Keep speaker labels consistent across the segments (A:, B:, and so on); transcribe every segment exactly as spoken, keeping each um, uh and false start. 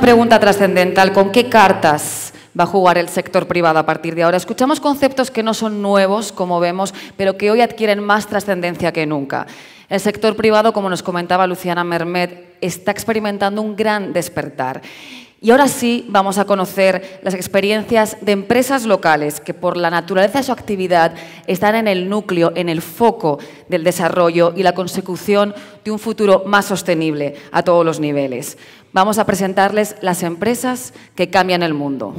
A: pregunta trascendental. ¿Con qué cartas va a jugar el sector privado a partir de ahora? Escuchamos conceptos que no son nuevos, como vemos, pero que hoy adquieren más trascendencia que nunca. El sector privado, como nos comentaba Luciana Mermet, está experimentando un gran despertar. Y ahora sí vamos a conocer las experiencias de empresas locales que por la naturaleza de su actividad están en el núcleo, en el foco del desarrollo y la consecución de un futuro más sostenible a todos los niveles. Vamos a presentarles las empresas que cambian el mundo.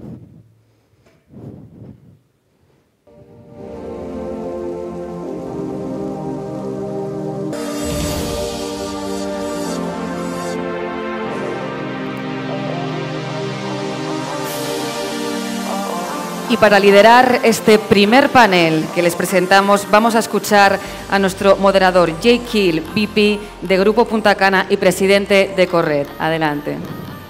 A: Y para liderar este primer panel que les presentamos, vamos a escuchar a nuestro moderador, Jay Kiel, V P de Grupo Punta Cana y presidente de Corred. Adelante.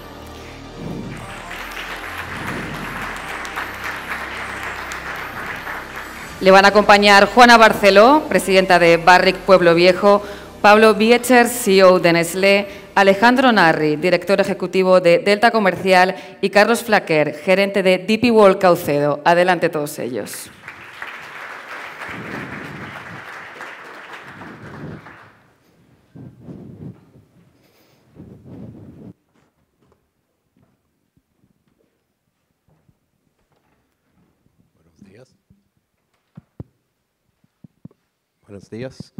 A: Le van a acompañar Juana Barceló, presidenta de Barrick Pueblo Viejo, Pablo Biecher, C E O de Nestlé, Alejandro Narri, director ejecutivo de Delta Comercial, y Carlos Flaquer, gerente de D P World Caucedo. Adelante todos ellos.
B: Buenos días. Buenos días.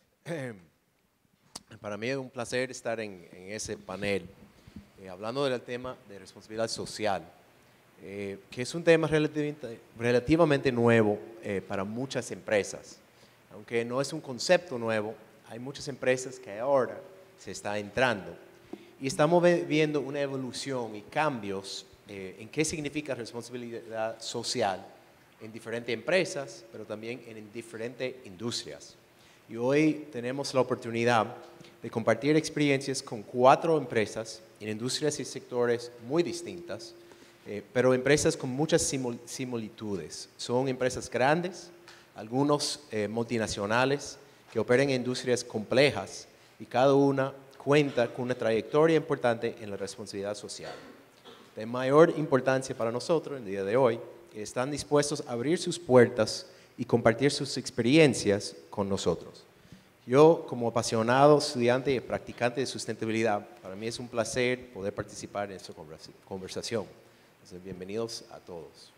B: Para mí es un placer estar en, en ese panel, eh, hablando del tema de responsabilidad social, eh, que es un tema relativamente, relativamente nuevo eh, para muchas empresas. Aunque no es un concepto nuevo, hay muchas empresas que ahora se están entrando. Y estamos viendo una evolución y cambios eh, en qué significa responsabilidad social en diferentes empresas, pero también en diferentes industrias. Y hoy tenemos la oportunidad de compartir experiencias con cuatro empresas en industrias y sectores muy distintas, eh, pero empresas con muchas simul similitudes. Son empresas grandes, algunos eh, multinacionales que operan en industrias complejas y cada una cuenta con una trayectoria importante en la responsabilidad social. De mayor importancia para nosotros el día de hoy, están dispuestos a abrir sus puertas y compartir sus experiencias con nosotros. Yo, como apasionado estudiante y practicante de sustentabilidad, para mí es un placer poder participar en esta conversación. Entonces, bienvenidos a todos.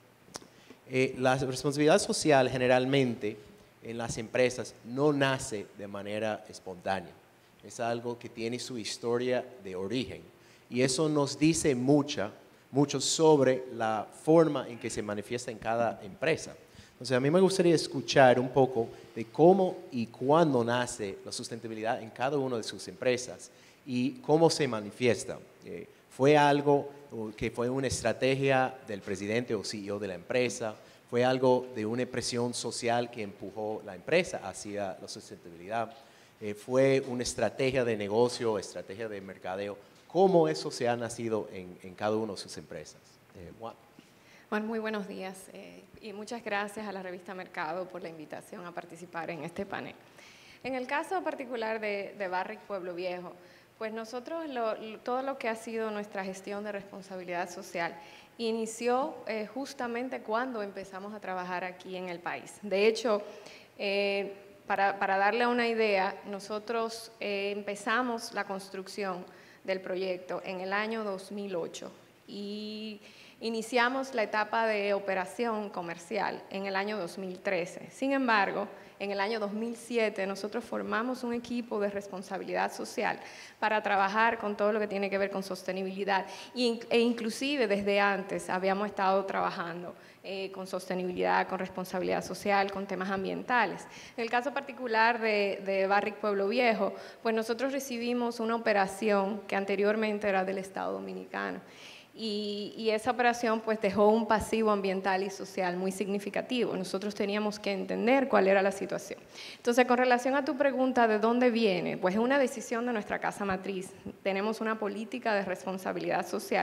B: Eh, la responsabilidad social generalmente en las empresas no nace de manera espontánea. Es algo que tiene su historia de origen y eso nos dice mucha, mucho sobre la forma en que se manifiesta en cada empresa. Entonces, a mí me gustaría escuchar un poco de cómo y cuándo nace la sustentabilidad en cada una de sus empresas y cómo se manifiesta. Eh, ¿Fue algo que fue una estrategia del presidente o C E O de la empresa? ¿Fue algo de una presión social que empujó la empresa hacia la sustentabilidad? Eh, ¿Fue una estrategia de negocio, estrategia de mercadeo? ¿Cómo eso se ha nacido en, en cada una de sus empresas? Eh, Juan.
C: Bueno, muy buenos días eh, y muchas gracias a la revista Mercado por la invitación a participar en este panel. En el caso particular de, de Barrick Pueblo Viejo, pues nosotros lo, lo, todo lo que ha sido nuestra gestión de responsabilidad social inició eh, justamente cuando empezamos a trabajar aquí en el país. De hecho, eh, para, para darle una idea, nosotros eh, empezamos la construcción del proyecto en el año dos mil ocho y iniciamos la etapa de operación comercial en el año dos mil trece. Sin embargo, en el año dos mil siete nosotros formamos un equipo de responsabilidad social para trabajar con todo lo que tiene que ver con sostenibilidad e inclusive desde antes habíamos estado trabajando eh, con sostenibilidad, con responsabilidad social, con temas ambientales. En el caso particular de, de Barrick Pueblo Viejo, pues nosotros recibimos una operación que anteriormente era del Estado Dominicano. Y, y esa operación pues dejó un pasivo ambiental y social muy significativo. Nosotros teníamos que entender cuál era la situación. Entonces, con relación a tu pregunta de dónde viene, pues es una decisión de nuestra casa matriz. Tenemos una política de responsabilidad social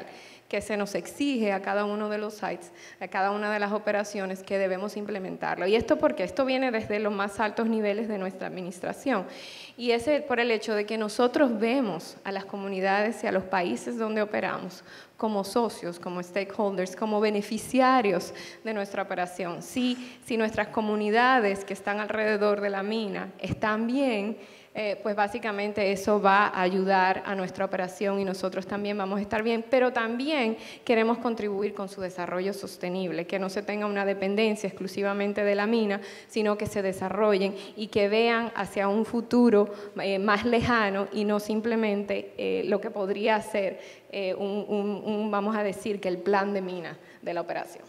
C: que se nos exige a cada uno de los sites, a cada una de las operaciones que debemos implementarlo. Y esto porque esto viene desde los más altos niveles de nuestra administración. Y es por el hecho de que nosotros vemos a las comunidades y a los países donde operamos como socios, como stakeholders, como beneficiarios de nuestra operación. Si, si nuestras comunidades que están alrededor de la mina están bien, Eh, pues básicamente eso va a ayudar a nuestra operación y nosotros también vamos a estar bien, pero también queremos contribuir con su desarrollo sostenible, que no se tenga una dependencia exclusivamente de la mina, sino que se desarrollen y que vean hacia un futuro eh, más lejano y no simplemente eh, lo que podría ser eh, un, un, un, vamos a decir, que el plan de mina de la operación.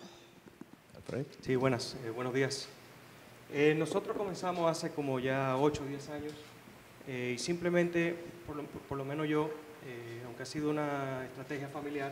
D: Sí, buenas, eh, buenos días. Eh, nosotros comenzamos hace como ya ocho o diez años. Eh, y simplemente, por lo, por lo menos yo, eh, aunque ha sido una estrategia familiar,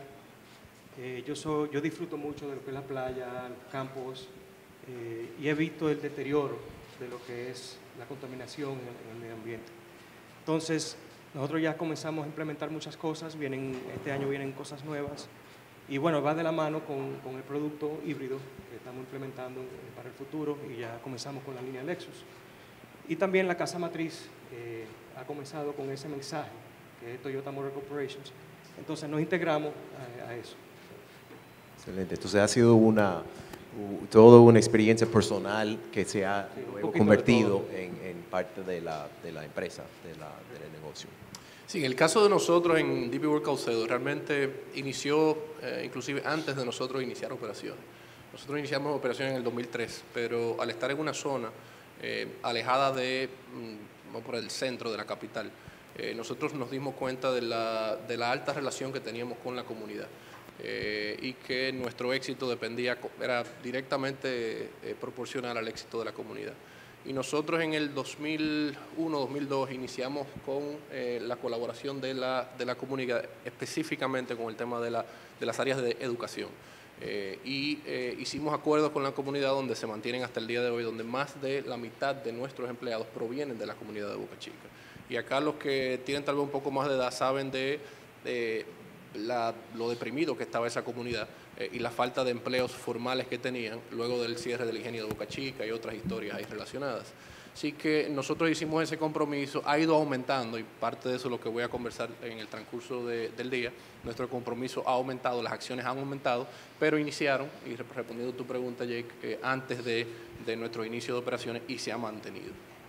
D: eh, yo, soy, yo disfruto mucho de lo que es la playa, los campos, eh, y he visto el deterioro de lo que es la contaminación en, en el medio ambiente. Entonces, nosotros ya comenzamos a implementar muchas cosas, vienen, este año vienen cosas nuevas, y bueno, va de la mano con, con el producto híbrido que estamos implementando para el futuro, y ya comenzamos con la línea Lexus. Y también la casa matriz eh, ha comenzado con ese mensaje, que es Toyota Motor Corporation. Entonces nos integramos a, a eso.
B: Excelente. Entonces ha sido una, uh, toda una experiencia personal que se ha
D: sí,
B: luego convertido en, en parte de la, de la empresa, de la, del negocio.
E: Sí, en el caso de nosotros en D P World Caucedo, realmente inició, eh, inclusive antes de nosotros iniciar operaciones. Nosotros iniciamos operaciones en el dos mil tres, pero al estar en una zona Eh, alejada de, mm, por el centro de la capital, eh, nosotros nos dimos cuenta de la, de la alta relación que teníamos con la comunidad eh, y que nuestro éxito dependía, era directamente eh, proporcional al éxito de la comunidad. Y nosotros en el dos mil uno dos mil dos iniciamos con eh, la colaboración de la, de la comunidad, específicamente con el tema de, la, de las áreas de educación. Eh, y eh, hicimos acuerdos con la comunidad donde se mantienen hasta el día de hoy, donde más de la mitad de nuestros empleados provienen de la comunidad de Boca Chica. Y acá los que tienen tal vez un poco más de edad saben de, de la, lo deprimido que estaba esa comunidad eh, y la falta de empleos formales que tenían luego del cierre del ingenio de Boca Chica y otras historias ahí relacionadas. Así que nosotros hicimos ese compromiso, ha ido aumentando y parte de eso es lo que voy a conversar en el transcurso de, del día. Nuestro compromiso ha aumentado, las acciones han aumentado, pero iniciaron, y respondiendo a tu pregunta, Jake, eh, antes de, de nuestro inicio de operaciones y se ha mantenido.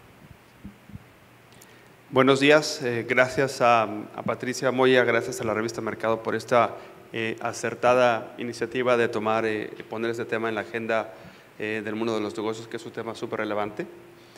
F: Buenos días, eh, gracias a, a Patricia Moya, gracias a la revista Mercado por esta eh, acertada iniciativa de tomar, eh, poner este tema en la agenda eh, del mundo de los negocios, que es un tema súper relevante.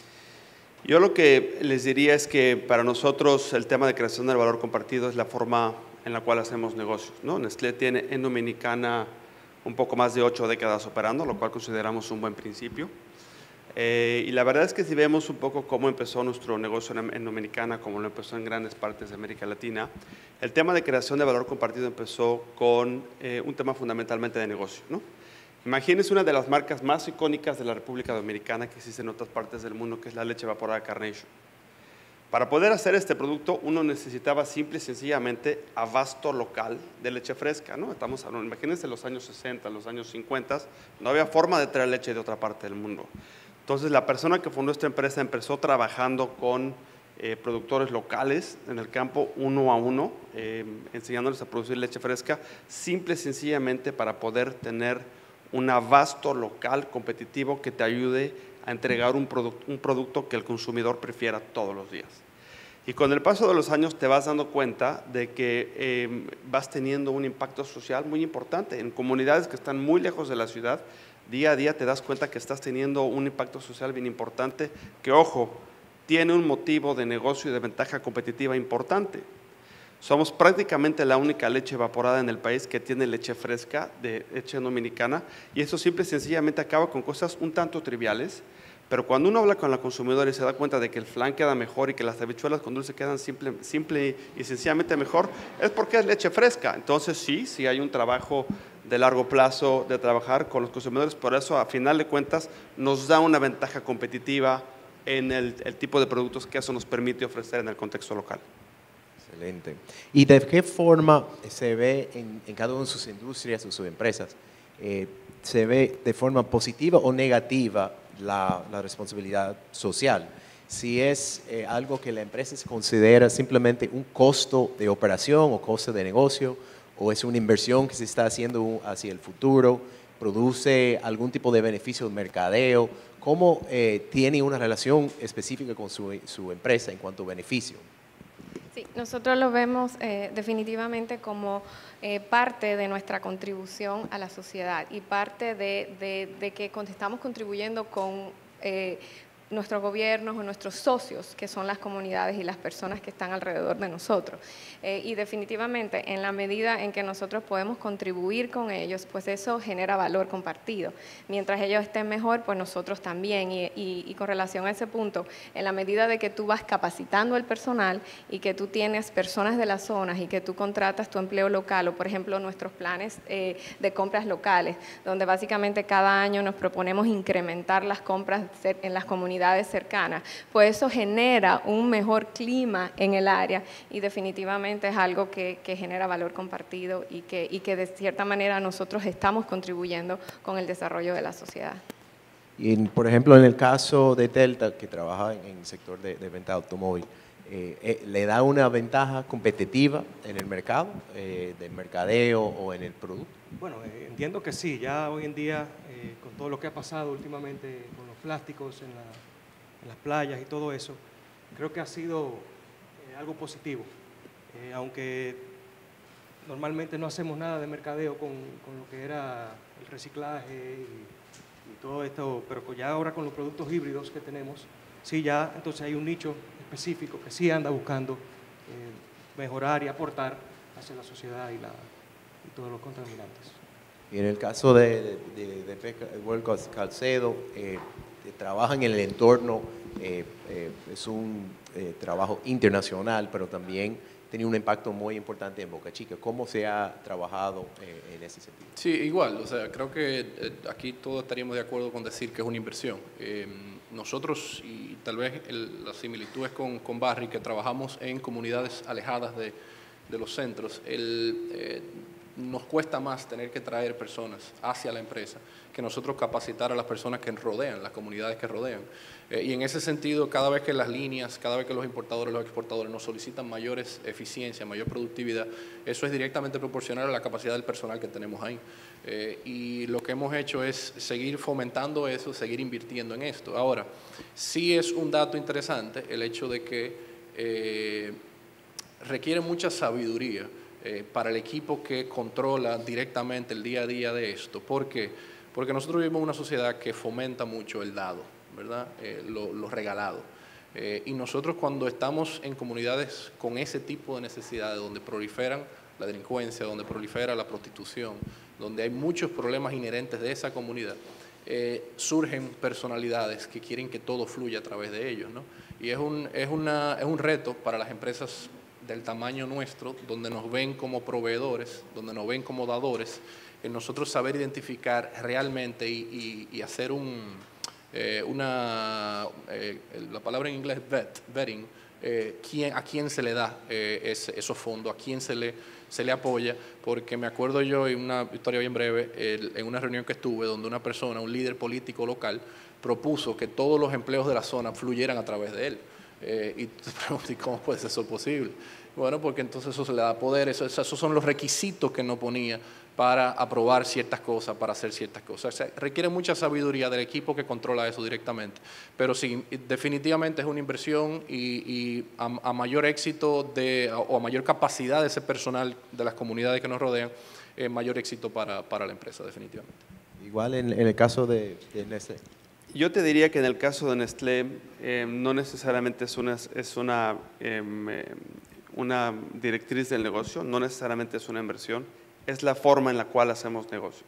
F: Yo lo que les diría es que para nosotros el tema de creación del valor compartido es la forma en la cual hacemos negocios, ¿no? Nestlé tiene en Dominicana un poco más de ocho décadas operando, lo cual consideramos un buen principio. Eh, y la verdad es que si vemos un poco cómo empezó nuestro negocio en, en Dominicana, como lo empezó en grandes partes de América Latina, el tema de creación de valor compartido empezó con eh, un tema fundamentalmente de negocio, ¿no? Imagínense una de las marcas más icónicas de la República Dominicana que existe en otras partes del mundo, que es la leche evaporada Carnation. Para poder hacer este producto, uno necesitaba simple y sencillamente abasto local de leche fresca, ¿no? Estamos hablando, imagínense los años sesenta, los años cincuenta, no había forma de traer leche de otra parte del mundo. Entonces, la persona que fundó esta empresa empezó trabajando con eh, productores locales en el campo, uno a uno, eh, enseñándoles a producir leche fresca, simple y sencillamente para poder tener un abasto local competitivo que te ayude a entregar un, produc un producto que el consumidor prefiera todos los días. Y con el paso de los años te vas dando cuenta de que eh, vas teniendo un impacto social muy importante. En comunidades que están muy lejos de la ciudad, día a día te das cuenta que estás teniendo un impacto social bien importante, que, ojo, tiene un motivo de negocio y de ventaja competitiva importante. Somos prácticamente la única leche evaporada en el país que tiene leche fresca de leche dominicana, y eso simple y sencillamente acaba con cosas un tanto triviales, pero cuando uno habla con la consumidora y se da cuenta de que el flan queda mejor y que las habichuelas con dulce quedan simple, simple y sencillamente mejor, es porque es leche fresca. Entonces sí, sí hay un trabajo de largo plazo de trabajar con los consumidores, por eso a final de cuentas nos da una ventaja competitiva en el, el tipo de productos que eso nos permite ofrecer en el contexto local.
B: Excelente. ¿Y de qué forma se ve en, en cada una de sus industrias o sus empresas, eh, se ve de forma positiva o negativa la, la responsabilidad social? Si es eh, algo que la empresa se considera simplemente un costo de operación o costo de negocio, o es una inversión que se está haciendo hacia el futuro, produce algún tipo de beneficio de mercadeo, ¿cómo eh, tiene una relación específica con su, su empresa en cuanto a beneficio?
C: Sí, nosotros lo vemos eh, definitivamente como eh, parte de nuestra contribución a la sociedad y parte de, de, de que estamos contribuyendo con eh, nuestros gobiernos o nuestros socios, que son las comunidades y las personas que están alrededor de nosotros. Eh, y definitivamente, en la medida en que nosotros podemos contribuir con ellos, pues eso genera valor compartido. Mientras ellos estén mejor, pues nosotros también. Y, y, y con relación a ese punto, en la medida de que tú vas capacitando al personal y que tú tienes personas de las zonas y que tú contratas tu empleo local, o por ejemplo nuestros planes eh, de compras locales, donde básicamente cada año nos proponemos incrementar las compras en las comunidades cercanas, pues eso genera un mejor clima en el área y definitivamente es algo que, que genera valor compartido y que, y que de cierta manera nosotros estamos contribuyendo con el desarrollo de la sociedad.
B: Y en, por ejemplo, en el caso de Delta, que trabaja en, en el sector de, de venta de automóvil, eh, eh, ¿le da una ventaja competitiva en el mercado, eh, del mercadeo o en el producto?
D: Bueno, eh, entiendo que sí. Ya hoy en día, eh, con todo lo que ha pasado últimamente con los plásticos en, la, en las playas y todo eso, creo que ha sido eh, algo positivo. Eh, aunque normalmente no hacemos nada de mercadeo con, con lo que era el reciclaje y, y todo esto, pero ya ahora con los productos híbridos que tenemos, sí ya entonces hay un nicho específico que sí anda buscando eh, mejorar y aportar hacia la sociedad y, la, y todos los contaminantes.
B: Y en el caso de, de, de, de World Calcedo, eh, trabajan en el entorno, eh, eh, es un eh, trabajo internacional, pero también tenía un impacto muy importante en Boca Chica. ¿Cómo se ha trabajado eh, en ese sentido?
E: Sí, igual, o sea, creo que eh, aquí todos estaríamos de acuerdo con decir que es una inversión. Eh, nosotros, y tal vez el, las similitudes con, con Barry, que trabajamos en comunidades alejadas de, de los centros, el, eh, nos cuesta más tener que traer personas hacia la empresa que nosotros capacitar a las personas que rodean, las comunidades que rodean. Eh, y en ese sentido, cada vez que las líneas, cada vez que los importadores, los exportadores nos solicitan mayores eficiencia, mayor productividad, eso es directamente proporcional a la capacidad del personal que tenemos ahí. Eh, y lo que hemos hecho es seguir fomentando eso, seguir invirtiendo en esto. Ahora, sí es un dato interesante el hecho de que eh, requiere mucha sabiduría eh, para el equipo que controla directamente el día a día de esto. ¿Por qué? Porque nosotros vivimos en una sociedad que fomenta mucho el dado, ¿verdad? Eh, lo, lo regalado. Eh, y nosotros cuando estamos en comunidades con ese tipo de necesidades, donde proliferan la delincuencia, donde prolifera la prostitución, donde hay muchos problemas inherentes de esa comunidad, eh, surgen personalidades que quieren que todo fluya a través de ellos, ¿no? Y es un, es, una, es un reto para las empresas del tamaño nuestro, donde nos ven como proveedores, donde nos ven como dadores, en nosotros saber identificar realmente y, y, y hacer un, eh, una, eh, la palabra en inglés vet, vetting, eh, quién, a quién se le da eh, ese, esos fondos, a quién se le, se le apoya, porque me acuerdo yo, en una historia bien breve, el, en una reunión que estuve, donde una persona, un líder político local, propuso que todos los empleos de la zona fluyeran a través de él. Eh, y te preguntas, ¿cómo puede ser eso posible? Bueno, porque entonces eso se le da poder, eso, esos son los requisitos que no ponía para aprobar ciertas cosas, para hacer ciertas cosas. O sea, requiere mucha sabiduría del equipo que controla eso directamente. Pero sí, definitivamente es una inversión y, y a, a mayor éxito de, o a mayor capacidad de ese personal de las comunidades que nos rodean, eh, mayor éxito para, para la empresa, definitivamente.
B: Igual en, en el caso de, de Nestlé.
F: Yo te diría que en el caso de Nestlé eh, no necesariamente es una, es una, eh, una directriz del negocio, no necesariamente es una inversión, es la forma en la cual hacemos negocios.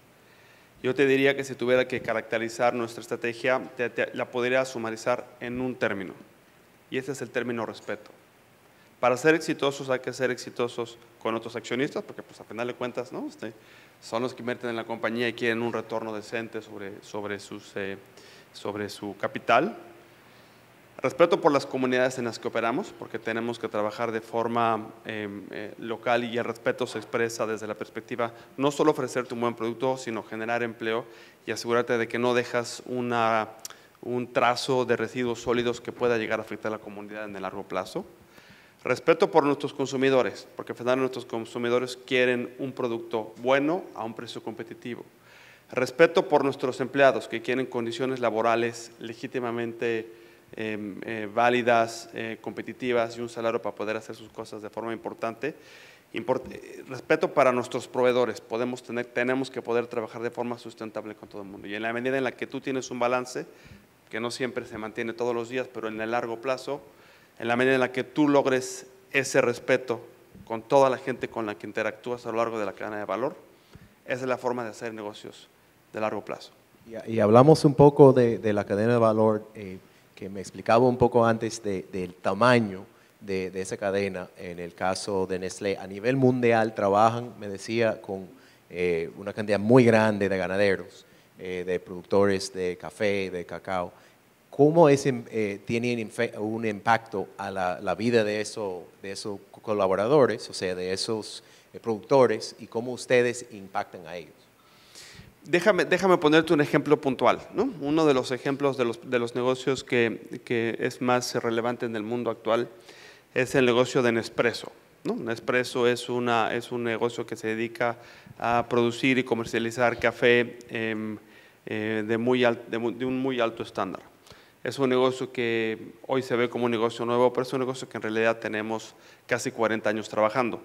F: Yo te diría que si tuviera que caracterizar nuestra estrategia, te, te, la podría sumarizar en un término, y ese es el término respeto. Para ser exitosos hay que ser exitosos con otros accionistas, porque pues a final de cuentas, ¿no? Este, son los que invierten en la compañía y quieren un retorno decente sobre, sobre, sus, eh, sobre su capital. Respeto por las comunidades en las que operamos, porque tenemos que trabajar de forma eh, eh, local y el respeto se expresa desde la perspectiva no solo ofrecerte un buen producto, sino generar empleo y asegurarte de que no dejas una, un trazo de residuos sólidos que pueda llegar a afectar a la comunidad en el largo plazo. Respeto por nuestros consumidores, porque al final nuestros consumidores quieren un producto bueno a un precio competitivo. Respeto por nuestros empleados, que quieren condiciones laborales legítimamente Eh, eh, válidas, eh, competitivas y un salario para poder hacer sus cosas de forma importante. Import eh, respeto para nuestros proveedores. Podemos tener, tenemos que poder trabajar de forma sustentable con todo el mundo. Y en la medida en la que tú tienes un balance, que no siempre se mantiene todos los días, pero en el largo plazo, en la medida en la que tú logres ese respeto con toda la gente con la que interactúas a lo largo de la cadena de valor, esa es la forma de hacer negocios de largo plazo.
B: Y, y hablamos un poco de, de la cadena de valor, eh, que me explicaba un poco antes de, del tamaño de, de esa cadena. En el caso de Nestlé, a nivel mundial trabajan, me decía, con eh, una cantidad muy grande de ganaderos, eh, de productores de café, de cacao. ¿Cómo ese, eh, tiene un impacto a la, la vida de, eso, de esos colaboradores, o sea, de esos eh, productores, y cómo ustedes impactan a ellos?
F: Déjame, déjame ponerte un ejemplo puntual, ¿no? Uno de los ejemplos de los, de los negocios que, que es más relevante en el mundo actual es el negocio de Nespresso, ¿no? Nespresso es, una, es un negocio que se dedica a producir y comercializar café eh, eh, de, muy al, de, de un muy alto estándar. Es un negocio que hoy se ve como un negocio nuevo, pero es un negocio que en realidad tenemos casi cuarenta años trabajando.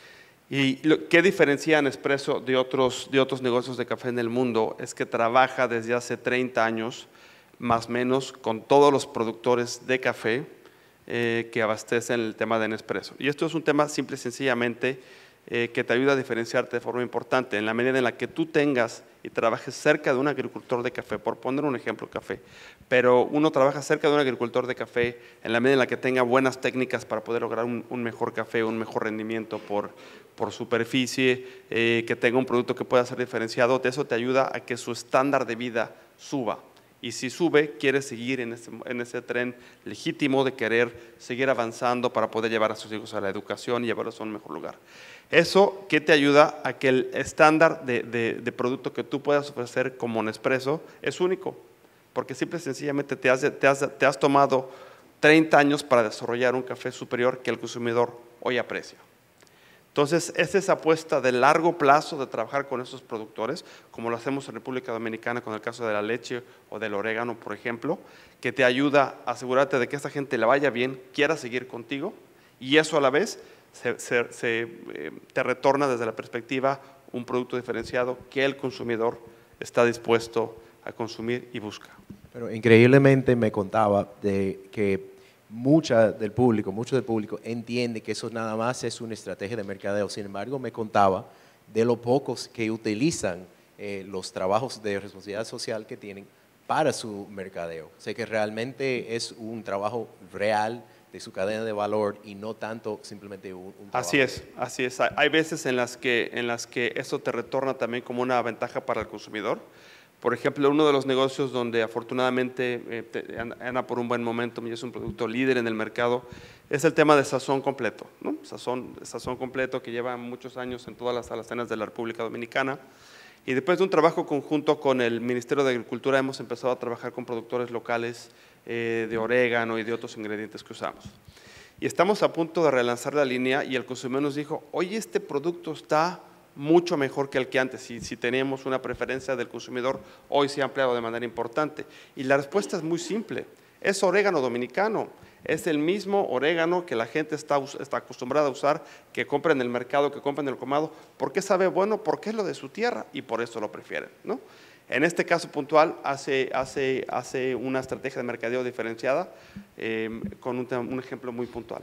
F: ¿Y lo, qué diferencia a Nespresso de otros, de otros negocios de café en el mundo? Es que trabaja desde hace treinta años, más o menos, con todos los productores de café eh, que abastecen el tema de Nespresso. Y esto es un tema simple y sencillamente eh, que te ayuda a diferenciarte de forma importante. En la medida en la que tú tengas y trabajes cerca de un agricultor de café, por poner un ejemplo, café, pero uno trabaja cerca de un agricultor de café en la medida en la que tenga buenas técnicas para poder lograr un, un mejor café, un mejor rendimiento por, por superficie, eh, que tenga un producto que pueda ser diferenciado, de eso te ayuda a que su estándar de vida suba. Y si sube, quieres seguir en ese, en ese tren legítimo de querer seguir avanzando para poder llevar a sus hijos a la educación y llevarlos a un mejor lugar. Eso, ¿qué te ayuda? A que el estándar de, de, de producto que tú puedas ofrecer como Nespresso es único, porque simple y sencillamente te has, te, has, te has tomado treinta años para desarrollar un café superior que el consumidor hoy aprecia. Entonces, es esa apuesta de largo plazo de trabajar con esos productores, como lo hacemos en República Dominicana con el caso de la leche o del orégano, por ejemplo, que te ayuda a asegurarte de que esta gente le vaya bien, quiera seguir contigo, y eso a la vez se, se, se, eh, te retorna desde la perspectiva un producto diferenciado que el consumidor está dispuesto a consumir y busca.
B: Pero increíblemente me contaba de que mucha del público, mucho del público entiende que eso nada más es una estrategia de mercadeo. Sin embargo, me contaba de lo pocos que utilizan eh, los trabajos de responsabilidad social que tienen para su mercadeo. O sea que realmente es un trabajo real de su cadena de valor y no tanto simplemente un, un trabajo.
F: Así es, así es. Hay veces en las que, en las que eso te retorna también como una ventaja para el consumidor. Por ejemplo, uno de los negocios donde afortunadamente eh, anda por un buen momento y es un producto líder en el mercado es el tema de Sazón Completo, ¿no? Sazón, Sazón Completo, que lleva muchos años en todas las alacenas de la República Dominicana. Y después de un trabajo conjunto con el Ministerio de Agricultura hemos empezado a trabajar con productores locales eh, de orégano y de otros ingredientes que usamos. Y estamos a punto de relanzar la línea y el consumidor nos dijo, oye, este producto está mucho mejor que el que antes. Si, si teníamos una preferencia del consumidor, hoy se ha ampliado de manera importante. Y la respuesta es muy simple, es orégano dominicano, es el mismo orégano que la gente está, está acostumbrada a usar, que compra en el mercado, que compra en el colmado. ¿Por qué sabe bueno? Porque es lo de su tierra y por eso lo prefieren, ¿no? En este caso puntual hace, hace, hace una estrategia de mercadeo diferenciada eh, con un, un ejemplo muy puntual.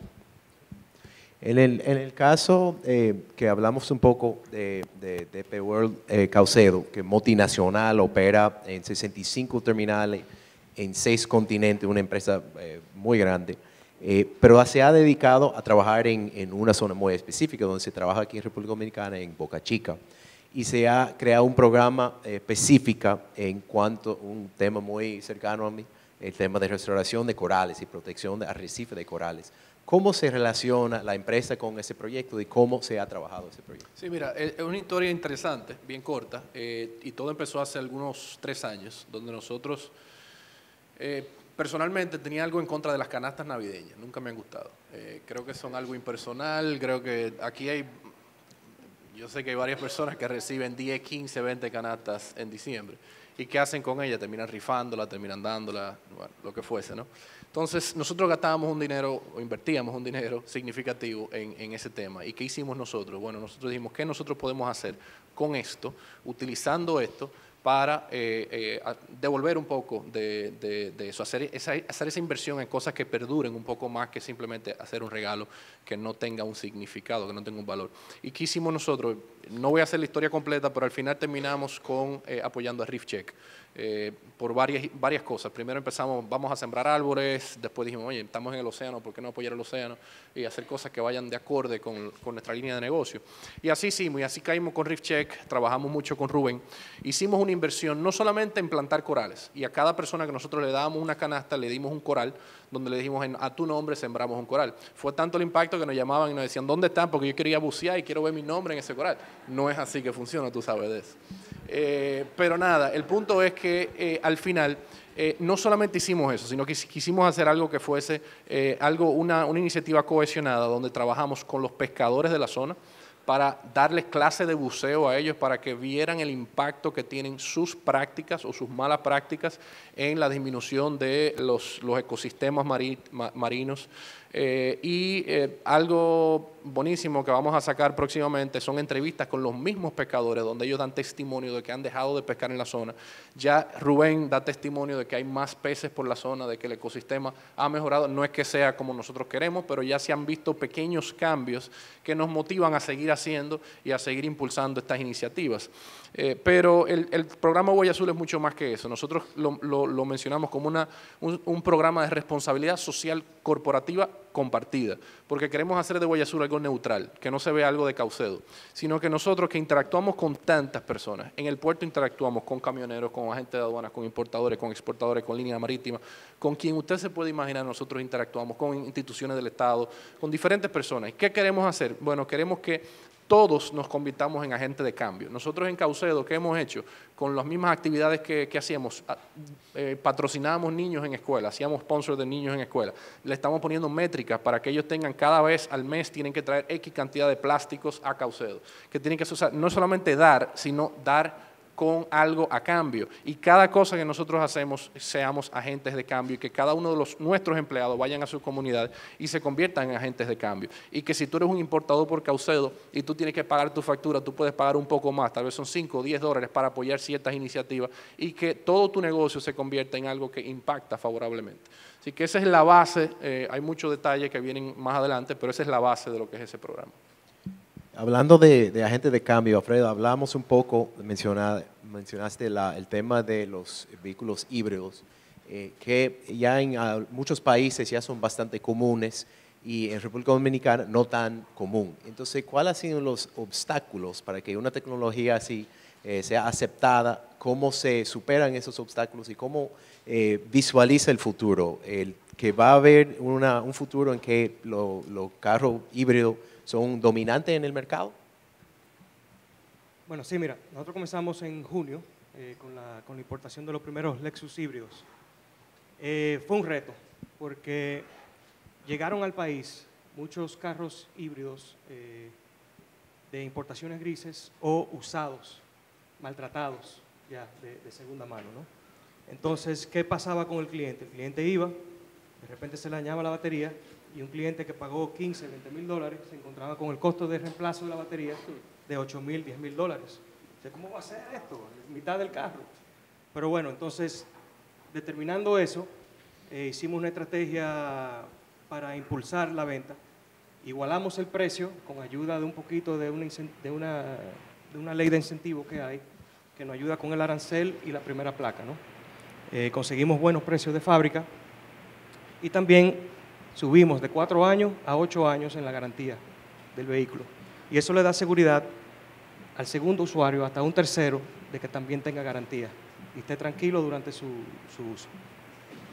B: En el, en el caso eh, que hablamos un poco de, de, de D P World eh, Caucedo, que multinacional, opera en sesenta y cinco terminales, en seis continentes, una empresa eh, muy grande, eh, pero se ha dedicado a trabajar en, en una zona muy específica, donde se trabaja aquí en República Dominicana, en Boca Chica, y se ha creado un programa eh, específico en cuanto a un tema muy cercano a mí, el tema de restauración de corales y protección de arrecifes de corales. ¿Cómo se relaciona la empresa con ese proyecto y cómo se ha trabajado ese proyecto?
E: Sí, mira, es una historia interesante, bien corta, eh, y todo empezó hace algunos tres años, donde nosotros, eh, personalmente tenía algo en contra de las canastas navideñas, nunca me han gustado. Eh, creo que son algo impersonal, creo que aquí hay, yo sé que hay varias personas que reciben diez, quince, veinte canastas en diciembre, y ¿qué hacen con ellas? Terminan rifándola, terminan dándola, bueno, lo que fuese, ¿no? Entonces, nosotros gastábamos un dinero, o invertíamos un dinero significativo en, en ese tema. ¿Y qué hicimos nosotros? Bueno, nosotros dijimos, ¿qué nosotros podemos hacer con esto, utilizando esto, para eh, eh, devolver un poco de, de, de eso, hacer esa, hacer esa inversión en cosas que perduren un poco más que simplemente hacer un regalo que no tenga un significado, que no tenga un valor? ¿Y qué hicimos nosotros? No voy a hacer la historia completa, pero al final terminamos con eh, apoyando a Reef Check. Eh, por varias, varias cosas. Primero empezamos, vamos a sembrar árboles, después dijimos, oye, estamos en el océano, ¿por qué no apoyar el océano? Y hacer cosas que vayan de acorde con, con nuestra línea de negocio. Y así hicimos, y así caímos con Reef Check, trabajamos mucho con Rubén. Hicimos una inversión no solamente en plantar corales, y a cada persona que nosotros le dábamos una canasta, le dimos un coral, donde le dijimos, a tu nombre sembramos un coral. Fue tanto el impacto que nos llamaban y nos decían, ¿dónde están? Porque yo quería bucear y quiero ver mi nombre en ese coral. No es así que funciona, tú sabes de eso. Eh, pero nada, el punto es que eh, al final eh, no solamente hicimos eso, sino que quisimos hacer algo que fuese eh, algo, una, una iniciativa cohesionada donde trabajamos con los pescadores de la zona para darles clases de buceo a ellos para que vieran el impacto que tienen sus prácticas o sus malas prácticas en la disminución de los, los ecosistemas mari, ma, marinos. Eh, y eh, algo buenísimo que vamos a sacar próximamente son entrevistas con los mismos pescadores donde ellos dan testimonio de que han dejado de pescar en la zona. Ya Rubén da testimonio de que hay más peces por la zona, de que el ecosistema ha mejorado. No es que sea como nosotros queremos, pero ya se han visto pequeños cambios que nos motivan a seguir haciendo y a seguir impulsando estas iniciativas. Eh, pero el, el programa Huella Azul es mucho más que eso. Nosotros lo, lo, lo mencionamos como una, un, un programa de responsabilidad social corporativa compartida, porque queremos hacer de Huella Azul algo neutral, que no se vea algo de Caucedo, sino que nosotros que interactuamos con tantas personas, en el puerto interactuamos con camioneros, con agentes de aduanas, con importadores, con exportadores, con línea marítima, con quien usted se puede imaginar, nosotros interactuamos con instituciones del Estado, con diferentes personas. ¿Qué queremos hacer? Bueno, queremos que todos nos convirtamos en agentes de cambio. Nosotros en Caucedo, ¿qué hemos hecho? Con las mismas actividades que, que hacíamos, eh, patrocinábamos niños en escuela, hacíamos sponsor de niños en escuela, le estamos poniendo métricas para que ellos tengan cada vez al mes, tienen que traer X cantidad de plásticos a Caucedo, que tienen que usar, no solamente dar, sino dar con algo a cambio. Y cada cosa que nosotros hacemos, seamos agentes de cambio y que cada uno de los, nuestros empleados vayan a su comunidad y se conviertan en agentes de cambio. Y que si tú eres un importador por Caucedo y tú tienes que pagar tu factura, tú puedes pagar un poco más, tal vez son cinco o diez dólares para apoyar ciertas iniciativas y que todo tu negocio se convierta en algo que impacta favorablemente. Así que esa es la base, eh, hay muchos detalles que vienen más adelante, pero esa es la base de lo que es ese programa.
B: Hablando de, de agentes de cambio, Alfredo, hablamos un poco, menciona, mencionaste la, el tema de los vehículos híbridos, eh, que ya en uh, muchos países ya son bastante comunes y en República Dominicana no tan común. Entonces, ¿cuáles han sido los obstáculos para que una tecnología así eh, sea aceptada? ¿Cómo se superan esos obstáculos y cómo eh, visualiza el futuro? El, que va a haber una, un futuro en que los lo carros híbridos son dominantes en el mercado.
D: Bueno, sí, mira, nosotros comenzamos en junio eh, con, la, con la importación de los primeros Lexus híbridos. Eh, fue un reto, porque llegaron al país muchos carros híbridos eh, de importaciones grises o usados, maltratados ya de, de segunda mano, ¿no? Entonces, ¿qué pasaba con el cliente? El cliente iba, de repente se le dañaba la batería, y un cliente que pagó quince, veinte mil dólares se encontraba con el costo de reemplazo de la batería de ocho mil, diez mil dólares. ¿Cómo va a ser esto? Mitad del carro. Pero bueno, entonces, determinando eso, eh, hicimos una estrategia para impulsar la venta. Igualamos el precio con ayuda de un poquito de una, de una, de una ley de incentivo que hay, que nos ayuda con el arancel y la primera placa, ¿no? Eh, conseguimos buenos precios de fábrica y también subimos de cuatro años a ocho años en la garantía del vehículo. Y eso le da seguridad al segundo usuario, hasta un tercero, de que también tenga garantía y esté tranquilo durante su, su uso.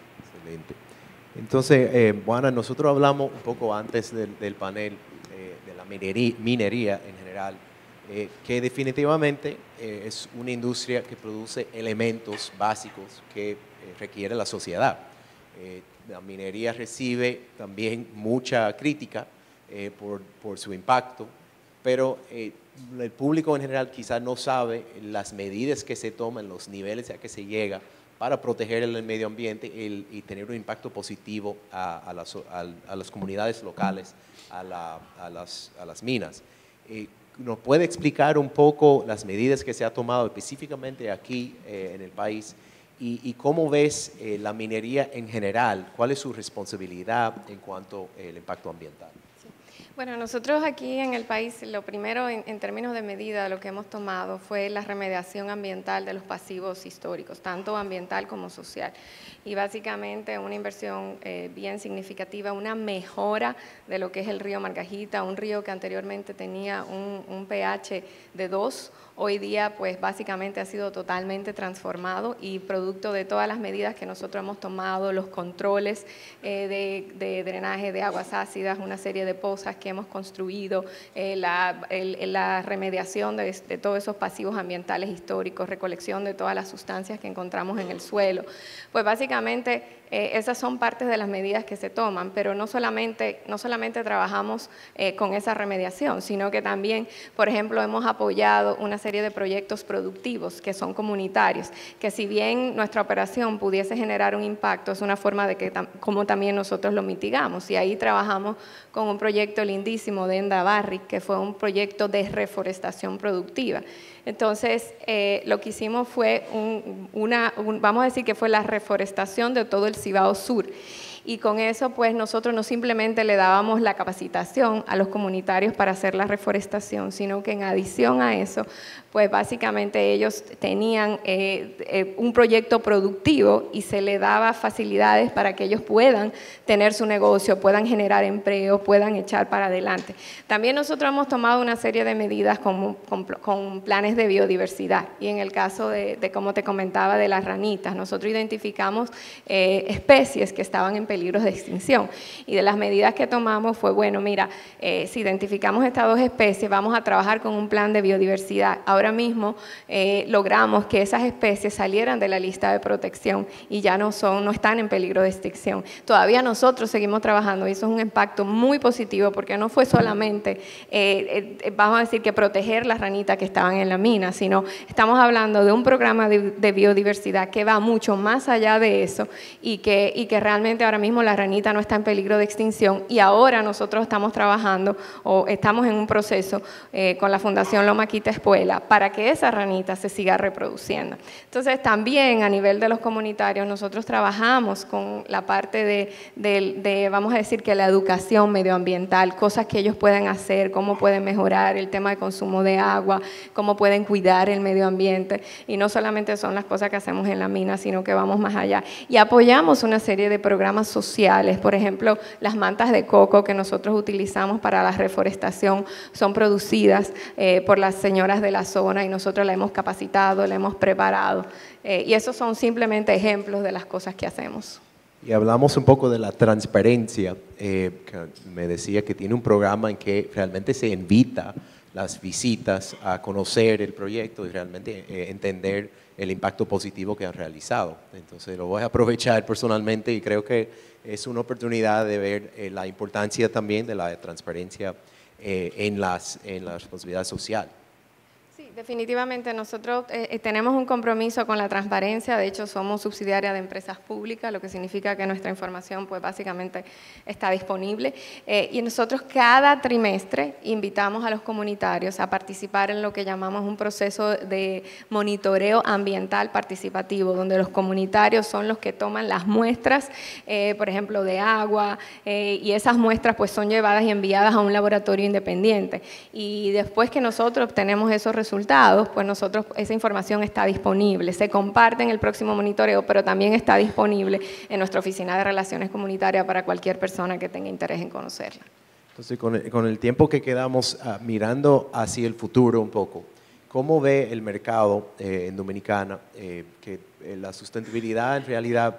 B: Excelente. Entonces, eh, Juana, nosotros hablamos un poco antes del, del panel eh, de la minería, minería en general, eh, que definitivamente eh, es una industria que produce elementos básicos que eh, requiere la sociedad. Eh, la minería recibe también mucha crítica eh, por, por su impacto, pero eh, el público en general quizás no sabe las medidas que se toman, los niveles a que se llega para proteger el medio ambiente el, y tener un impacto positivo a, a, las, a, a las comunidades locales, a, la, a, las, a las minas. Eh, ¿Nos puede explicar un poco las medidas que se ha tomado específicamente aquí eh, en el país y, y cómo ves eh, la minería en general? ¿Cuál es su responsabilidad en cuanto al impacto ambiental?
C: Bueno, nosotros aquí en el país, lo primero en, en términos de medida, lo que hemos tomado fue la remediación ambiental de los pasivos históricos, tanto ambiental como social. Y básicamente una inversión eh, bien significativa, una mejora de lo que es el río Margajita, un río que anteriormente tenía un, un pH de dos, hoy día pues básicamente ha sido totalmente transformado y producto de todas las medidas que nosotros hemos tomado, los controles eh, de, de drenaje de aguas ácidas, una serie de pozas que hemos construido, eh, la, el, la remediación de, de todos esos pasivos ambientales históricos, recolección de todas las sustancias que encontramos en el suelo. Pues básicamente eh, esas son partes de las medidas que se toman, pero no solamente, no solamente trabajamos eh, con esa remediación, sino que también, por ejemplo, hemos apoyado una serie de proyectos productivos que son comunitarios, que si bien nuestra operación pudiese generar un impacto, es una forma de que como también nosotros lo mitigamos, y ahí trabajamos con un proyecto lindísimo de Enda Barrick, que fue un proyecto de reforestación productiva. Entonces, eh, lo que hicimos fue, un, una, un, vamos a decir que fue la reforestación de todo el Cibao Sur. Y con eso, pues, nosotros no simplemente le dábamos la capacitación a los comunitarios para hacer la reforestación, sino que en adición a eso, pues, básicamente ellos tenían eh, eh, un proyecto productivo y se le daba facilidades para que ellos puedan tener su negocio, puedan generar empleo, puedan echar para adelante. También nosotros hemos tomado una serie de medidas con, con, con planes de biodiversidad. Y en el caso de, de, como te comentaba, de las ranitas, nosotros identificamos eh, especies que estaban en peligros de extinción. Y de las medidas que tomamos fue, bueno, mira, eh, si identificamos estas dos especies, vamos a trabajar con un plan de biodiversidad. Ahora mismo eh, logramos que esas especies salieran de la lista de protección y ya no son, no están en peligro de extinción. Todavía nosotros seguimos trabajando y eso es un impacto muy positivo porque no fue solamente, eh, eh, vamos a decir que proteger las ranitas que estaban en la mina, sino estamos hablando de un programa de, de biodiversidad que va mucho más allá de eso y que, y que realmente ahora mismo la ranita no está en peligro de extinción y ahora nosotros estamos trabajando o estamos en un proceso eh, con la Fundación Loma Quita Espuela para que esa ranita se siga reproduciendo. Entonces también a nivel de los comunitarios nosotros trabajamos con la parte de, de, de vamos a decir que la educación medioambiental, cosas que ellos pueden hacer, cómo pueden mejorar el tema de consumo de agua, cómo pueden cuidar el medio ambiente y no solamente son las cosas que hacemos en la mina, sino que vamos más allá. Y apoyamos una serie de programas sociales, por ejemplo, las mantas de coco que nosotros utilizamos para la reforestación son producidas eh, por las señoras de la zona y nosotros la hemos capacitado, la hemos preparado eh, y esos son simplemente ejemplos de las cosas que hacemos.
B: Y hablamos un poco de la transparencia, eh, que me decía que tiene un programa en que realmente se invita las visitas a conocer el proyecto y realmente eh, entender el impacto positivo que han realizado. Entonces lo voy a aprovechar personalmente y creo que es una oportunidad de ver eh, la importancia también de la transparencia eh, en, las, en la responsabilidad social.
C: Sí, definitivamente nosotros eh, tenemos un compromiso con la transparencia, de hecho somos subsidiaria de empresas públicas, lo que significa que nuestra información pues básicamente está disponible eh, y nosotros cada trimestre invitamos a los comunitarios a participar en lo que llamamos un proceso de monitoreo ambiental participativo, donde los comunitarios son los que toman las muestras, eh, por ejemplo, de agua eh, y esas muestras pues son llevadas y enviadas a un laboratorio independiente y después que nosotros obtenemos esos resultados resultados, pues nosotros, esa información está disponible, se comparte en el próximo monitoreo, pero también está disponible en nuestra oficina de relaciones comunitarias para cualquier persona que tenga interés en conocerla.
B: Entonces, con el, con el tiempo que quedamos uh, mirando hacia el futuro un poco, ¿cómo ve el mercado eh, en Dominicana? Eh, que eh, la sustentabilidad en realidad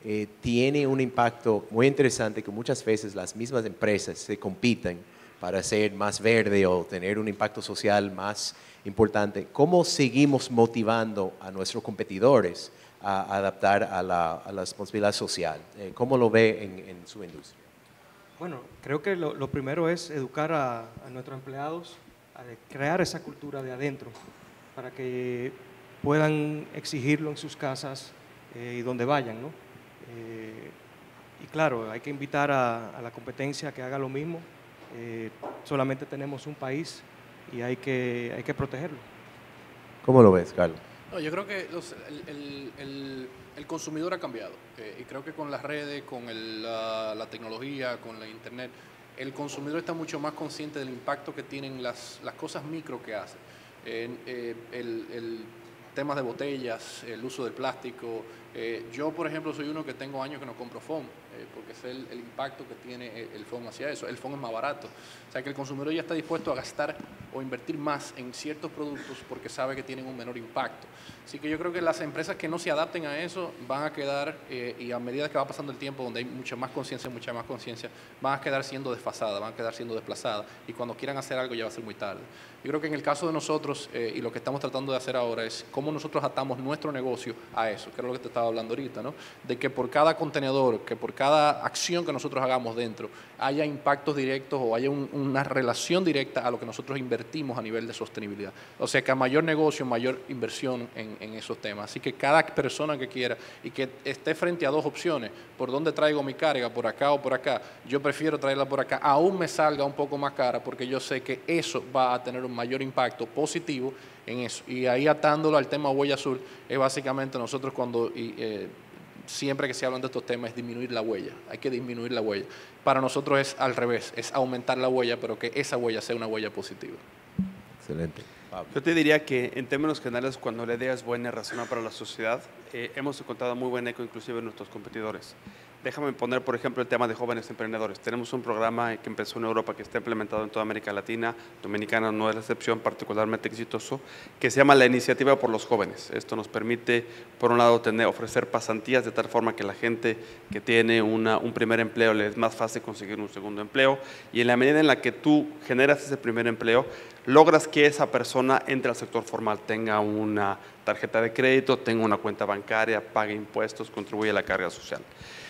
B: eh, tiene un impacto muy interesante que muchas veces las mismas empresas se compiten para ser más verde o tener un impacto social más importante. ¿Cómo seguimos motivando a nuestros competidores a adaptar a la, a la responsabilidad social? Eh, ¿Cómo lo ve en, en su industria?
D: Bueno, creo que lo, lo primero es educar a, a nuestros empleados, a crear esa cultura de adentro, para que puedan exigirlo en sus casas eh, y donde vayan, ¿no? Eh, y claro, hay que invitar a, a la competencia a que haga lo mismo. Eh, solamente tenemos un país y hay que, hay que protegerlo.
B: ¿Cómo lo ves, Carlos?
E: No, yo creo que los, el, el, el, el consumidor ha cambiado eh, y creo que con las redes, con el, la, la tecnología, con la internet, el consumidor está mucho más consciente del impacto que tienen las, las cosas micro que hace. Eh, eh, el, el tema de botellas, el uso del plástico. Eh, yo, por ejemplo, soy uno que tengo años que no compro foam, eh, porque sé el, el impacto que tiene el, el foam hacia eso. El foam es más barato. O sea, que el consumidor ya está dispuesto a gastar o invertir más en ciertos productos porque sabe que tienen un menor impacto. Así que yo creo que las empresas que no se adapten a eso van a quedar, eh, y a medida que va pasando el tiempo, donde hay mucha más conciencia, mucha más conciencia, van a quedar siendo desfasadas, van a quedar siendo desplazadas, y cuando quieran hacer algo ya va a ser muy tarde. Yo creo que en el caso de nosotros, eh, y lo que estamos tratando de hacer ahora es cómo nosotros atamos nuestro negocio a eso, que es lo que te estaba hablando ahorita, ¿no? De que por cada contenedor, que por cada acción que nosotros hagamos dentro, haya impactos directos o haya un, una relación directa a lo que nosotros invertimos a nivel de sostenibilidad. O sea, que a mayor negocio, mayor inversión en, en esos temas. Así que cada persona que quiera y que esté frente a dos opciones, por dónde traigo mi carga, por acá o por acá, yo prefiero traerla por acá, aún me salga un poco más cara, porque yo sé que eso va a tener un mayor impacto positivo en eso. Y ahí atándolo al tema huella azul, es básicamente nosotros cuando... Y, eh, siempre que se hablan de estos temas es disminuir la huella, hay que disminuir la huella. Para nosotros es al revés, es aumentar la huella, pero que esa huella sea una huella positiva.
B: Excelente. Pablo.
F: Yo te diría que en términos generales, cuando la idea es buena y racional para la sociedad, eh, hemos encontrado muy buen eco inclusive en nuestros competidores. Déjame poner, por ejemplo, el tema de jóvenes emprendedores. Tenemos un programa que empezó en Europa, que está implementado en toda América Latina, Dominicana no es la excepción, particularmente exitoso, que se llama la Iniciativa por los Jóvenes. Esto nos permite, por un lado, tener, ofrecer pasantías de tal forma que la gente que tiene una, un primer empleo le es más fácil conseguir un segundo empleo, y en la medida en la que tú generas ese primer empleo, logras que esa persona entre al sector formal, tenga una tarjeta de crédito, tenga una cuenta bancaria, pague impuestos, contribuye a la carga social.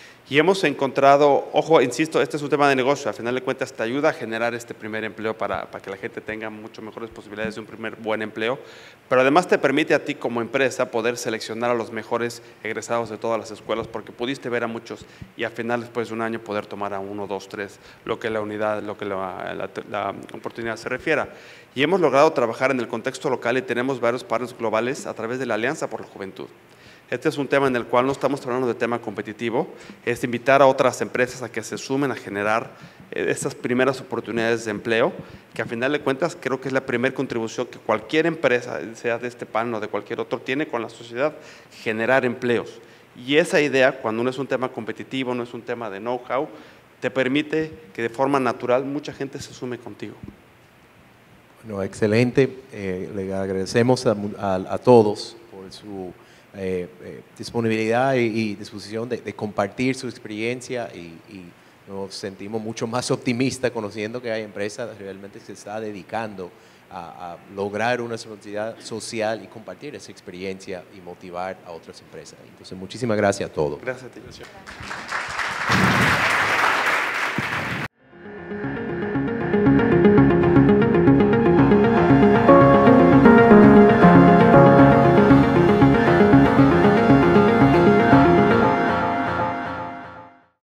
F: Y hemos encontrado, ojo, insisto, este es un tema de negocio, al final de cuentas te ayuda a generar este primer empleo para, para que la gente tenga mucho mejores posibilidades de un primer buen empleo, pero además te permite a ti como empresa poder seleccionar a los mejores egresados de todas las escuelas, porque pudiste ver a muchos y al final después de un año poder tomar a uno, dos, tres, lo que la unidad, lo que la, la, la oportunidad se refiera. Y hemos logrado trabajar en el contexto local y tenemos varios partners globales a través de la Alianza por la Juventud. Este es un tema en el cual no estamos hablando de tema competitivo, es invitar a otras empresas a que se sumen a generar estas primeras oportunidades de empleo, que a final de cuentas creo que es la primera contribución que cualquier empresa, sea de este panel o de cualquier otro, tiene con la sociedad, generar empleos. Y esa idea, cuando no es un tema competitivo, no es un tema de know-how, te permite que de forma natural mucha gente se sume contigo.
B: Bueno, excelente. Eh, le agradecemos a, a, a todos por su eh, eh, disponibilidad y, y disposición de, de compartir su experiencia y, y nos sentimos mucho más optimistas conociendo que hay empresas que realmente se están dedicando a, a lograr una responsabilidad social y compartir esa experiencia y motivar a otras empresas. Entonces, muchísimas gracias a todos.
F: Gracias a ti. Gracias.